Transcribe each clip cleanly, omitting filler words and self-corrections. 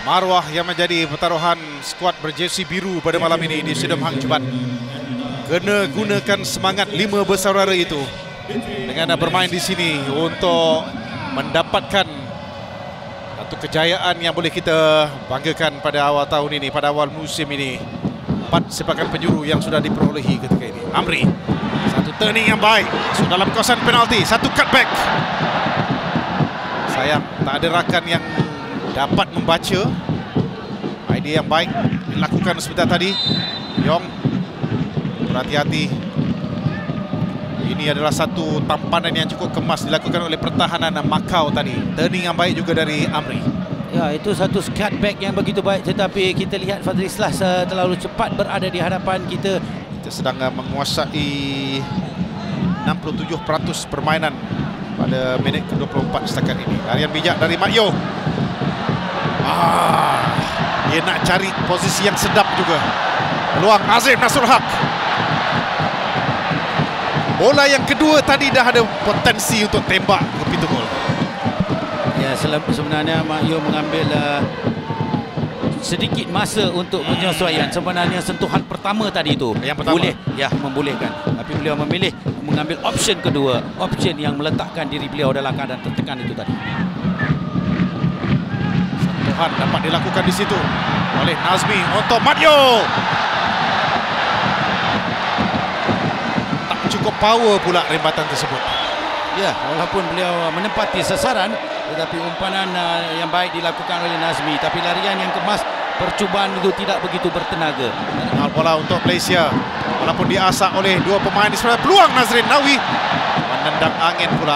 maruah yang menjadi pertaruhan skuad berjersey biru pada malam ini di Stadium Hang Jebat. Kena gunakan semangat 5 bersaudara itu dengan bermain di sini untuk mendapatkan satu kejayaan yang boleh kita banggakan pada awal tahun ini, pada awal musim ini. 4 sepakan penjuru yang sudah diperolehi ketika ini. Amri, satu turning yang baik masuk dalam kawasan penalti, satu cutback. Sayang tak ada rakan yang dapat membaca. Idea yang baik dilakukan sebentar tadi. Yong berhati-hati. Ini adalah satu tampanan yang cukup kemas dilakukan oleh pertahanan Macau tadi. Turning yang baik juga dari Amri. Ya, itu satu cutback yang begitu baik, tetapi kita lihat Fadli Islah terlalu cepat berada di hadapan kita. Kita sedang menguasai 67% permainan pada minit ke-24 setakat ini. Larian bijak dari Mat Yeo. Dia nak cari posisi yang sedap juga. Peluang Azim Nasrul Haq. Bola yang kedua tadi dah ada potensi untuk tembak ke pintu gol. Ya, sebenarnya Mat Yeo mengambil sedikit masa untuk penyesuaian. Sebenarnya sentuhan pertama tadi itu boleh membolehkan, tapi beliau memilih mengambil option kedua, option yang meletakkan diri beliau dalam keadaan tertekan itu tadi. Sentuhan dapat dilakukan di situ oleh Nazmi untuk Mat Yeo. Tak cukup power pula rembatan tersebut. Ya, walaupun beliau menempati sasaran, tetapi umpanan yang baik dilakukan oleh Nazmi. Tapi larian yang kemas, percubaan itu tidak begitu bertenaga. Bola untuk Malaysia, walaupun diasak oleh dua pemain di sebelah. Peluang Nazrin Nawi menendang angin pula.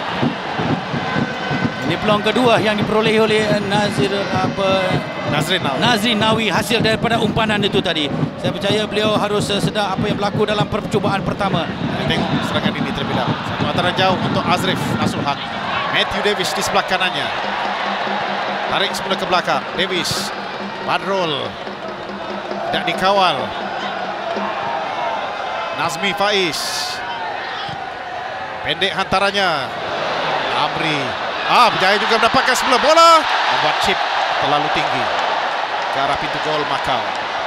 Ini peluang kedua yang diperolehi oleh Nazrin Nawi hasil daripada umpanan itu tadi. Saya percaya beliau harus sedar apa yang berlaku dalam percubaan pertama. Tengok serangan ini terlebih dahulu. Satu hantaran jauh untuk Azrif Nasrul Haq. Matthew Davis di sebelah kanannya. Tarik semula ke belakang. Davis, Badrul, tidak dikawal. Nazmi Faiz. Pendek hantarannya. Amri. Berjaya juga mendapatkan sebelah bola. Membuat chip terlalu tinggi ke arah pintu gol Macau.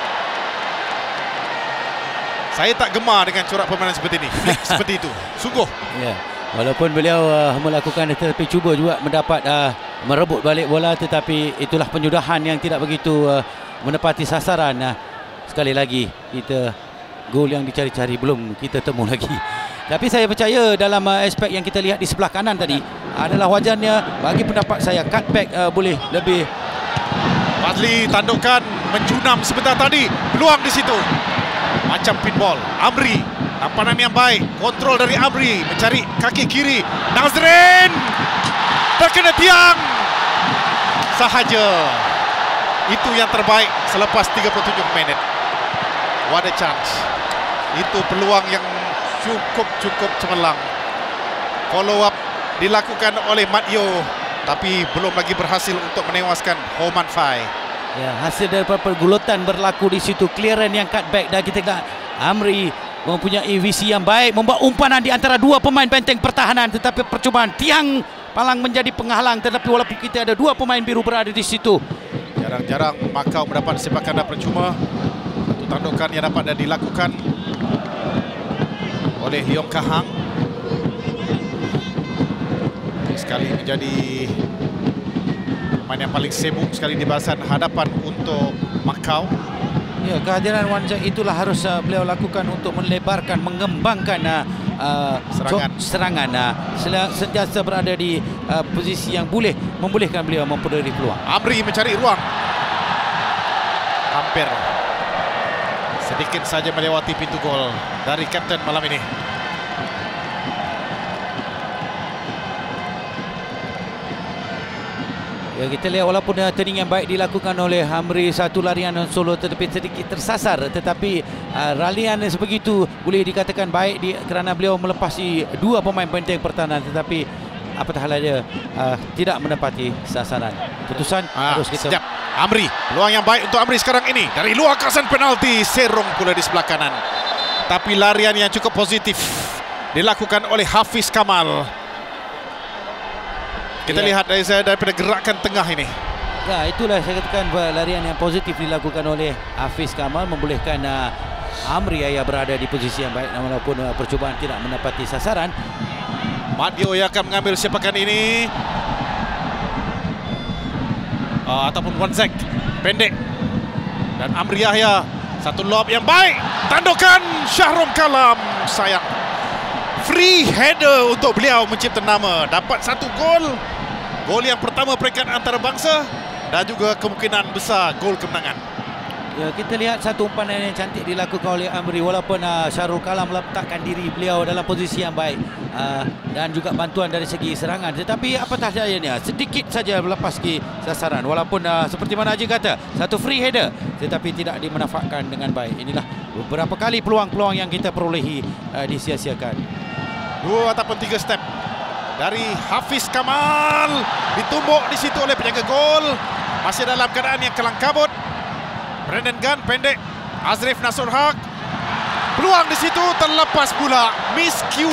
Saya tak gemar dengan corak permainan seperti ini. Seperti itu. Sungguh. Ya. Walaupun beliau melakukan tetapi cuba juga mendapat merebut balik bola, tetapi itulah penyudahan yang tidak begitu menepati sasaran. Sekali lagi kita gol yang dicari-cari belum kita temu lagi. Tapi saya percaya dalam aspek yang kita lihat di sebelah kanan tadi adalah wajarnya bagi pendapat saya cutback boleh lebih. Fadli tandukan menjunam sebentar tadi. Peluang di situ. Macam pinball. Amri, tampanan yang baik. Kontrol dari Amri, mencari kaki kiri. Nazrin terkena tiang sahaja. Itu yang terbaik selepas 37 menit. What a chance. Itu peluang yang cukup cemerlang. Follow up dilakukan oleh Mat Yeo, tapi belum lagi berhasil untuk menewaskan Homan Fai. Ya, hasil daripada pergulutan berlaku di situ. Clearance yang cutback dan kita lihat Amri mempunyai visi yang baik, membuat umpanan di antara dua pemain benteng pertahanan, tetapi percubaan tiang palang menjadi penghalang. Tetapi walaupun kita ada dua pemain biru berada di situ, jarang-jarang Macau mendapat sepakan percuma. Satu tandukan yang dapat dilakukan oleh Leong Kahang. Sekali menjadi pemain yang paling sibuk sekali di barisan hadapan untuk Macau. Ya, kehadiran Wan Jack itulah harus beliau lakukan untuk melebarkan, mengembangkan serangan. Sentiasa berada di posisi yang membolehkan beliau memperoleh peluang. Amri mencari ruang. Hampir sedikit saja melewati pintu gol dari kapten malam ini. Ya, kita lihat walaupun turning yang baik dilakukan oleh Amri, satu larian solo tetapi sedikit tersasar, tetapi ralian sebegitu boleh dikatakan baik kerana beliau melepasi dua pemain benteng pertahanan, tetapi apatah saja tidak menepati sasaran. Putusan harus kita. Sejap. Amri, peluang yang baik untuk Amri sekarang ini dari luar kawasan penalti. Serong pula di sebelah kanan, tapi larian yang cukup positif dilakukan oleh Hafiz Kamal. Kita lihat daripada gerakan tengah ini. Ya, itulah saya katakan larian yang positif dilakukan oleh Hafiz Kamal membolehkan Amri Yahya berada di posisi yang baik walaupun percubaan tidak mendapati sasaran. Madio yang akan mengambil sepakan ini ataupun Wanzek pendek dan Amri Yahya, satu lob yang baik, tandukan Shahrom Kalam, sayang. Free header untuk beliau mencipta nama, dapat satu gol yang pertama peringkat antarabangsa dan juga kemungkinan besar gol kemenangan. Ya, kita lihat satu umpanan yang cantik dilakukan oleh Amri walaupun Shahrul Kalam meletakkan diri beliau dalam posisi yang baik dan juga bantuan dari segi serangan, tetapi apatah dayanya sedikit saja melepas ke sasaran walaupun seperti mana Haji kata satu free header tetapi tidak dimanfaatkan dengan baik. Inilah beberapa kali peluang-peluang yang kita perolehi disia-siakan. 2 ataupun 3 step dari Hafiz Kamal, ditumbuk di situ oleh penjaga gol, masih dalam keadaan yang kelang kabut. Brandon Gunn pendek, Azrif Nasur Haq, peluang di situ terlepas pula, miscue.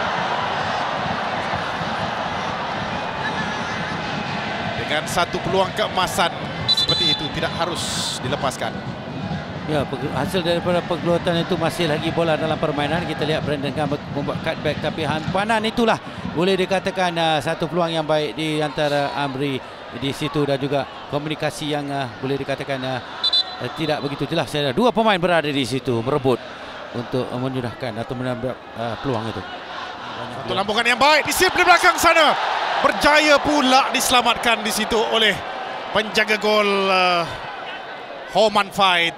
Dengan satu peluang keemasan seperti itu tidak harus dilepaskan. Ya, hasil daripada pergelutan itu masih lagi bola dalam permainan. Kita lihat Brandon Gunn membuat cutback, tapi hampanan itulah boleh dikatakan satu peluang yang baik di antara Amri di situ dan juga komunikasi yang boleh dikatakan tidak begitu jelas. Dua pemain berada di situ merebut untuk menyudahkan atau menambah peluang itu. Satu lambungan yang baik, disip di belakang sana, berjaya pula diselamatkan di situ oleh penjaga gol Homan Faid.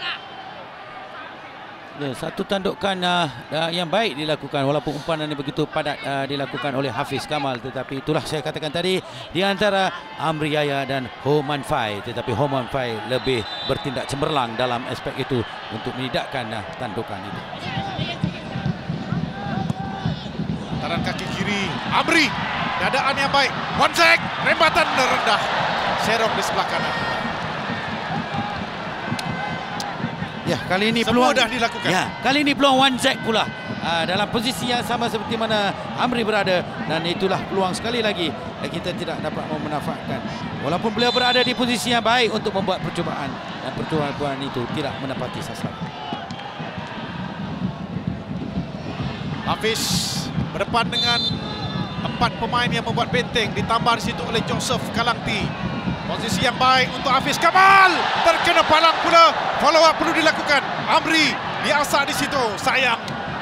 Ya, satu tandukan yang baik dilakukan walaupun umpanan ini begitu padat dilakukan oleh Hafiz Kamal, tetapi itulah saya katakan tadi di antara Amri Yahya dan Homan Faid, tetapi Homan Faid lebih bertindak cemerlang dalam aspek itu untuk menidakkan tandukan itu. Taran kaki kiri Amri, dadaan yang baik, Wanzek, rembatan rendah, serong di sebelah kanan. Ya, kali ini semua peluang dah dilakukan. Ya, kali ini peluang Wanzek pula dalam posisi yang sama seperti mana Amri berada, dan itulah peluang sekali lagi kita tidak dapat memanfaatkan. Walaupun beliau berada di posisi yang baik untuk membuat percubaan dan percubaan itu tidak mendapati sasaran. Hafiz berdepan dengan 4 pemain yang membuat benteng, ditambah di situ oleh Joseph Kalangti. Posisi yang baik untuk Hafiz Kamal, terkena palang pula. Follow up perlu dilakukan. Amri diasak di situ, sayang.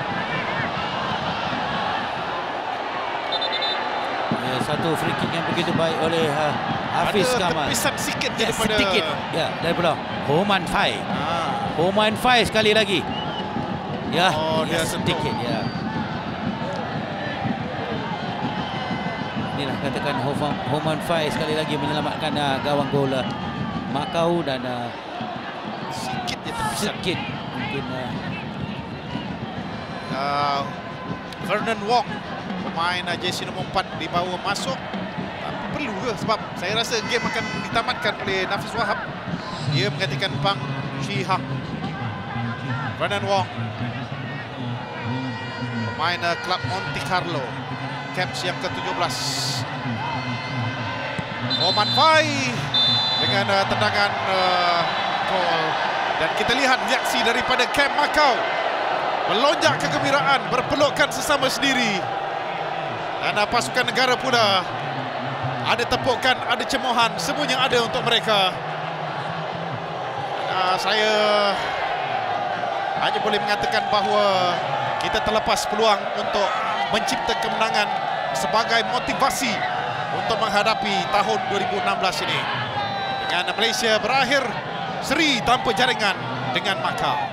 Ya, satu free kick yang begitu baik oleh Hafiz Kamal. Ada tepisan sikit ya, daripada sedikit. Ya, daripada Homan Faid. Homan Faid sekali lagi. Ya, dia sedikit ya. Inilah katakan Homan Faid sekali lagi menyelamatkan gawang gol Macau dan sikit dia terpisah. Sikit mungkin Vernon Wong, pemain jersey nombor 4 dibawa masuk. Tapi perlu ke? Sebab saya rasa game akan ditamatkan oleh Nafis Wahab. Dia menggantikan Pang Shi Hang. Vernon Wong, pemain klub Monte Carlo, caps yang ke-17. Homan Faid dengan tendangan gol, dan kita lihat reaksi daripada Camp Macau, melonjak kegembiraan, berpelukan sesama sendiri, dan pasukan negara pula ada tepukan, ada cemohan, semuanya ada untuk mereka. Saya hanya boleh mengatakan bahawa kita terlepas peluang untuk mencipta kemenangan sebagai motivasi untuk menghadapi tahun 2016 ini. Dengan Malaysia berakhir seri tanpa jaringan dengan Macau.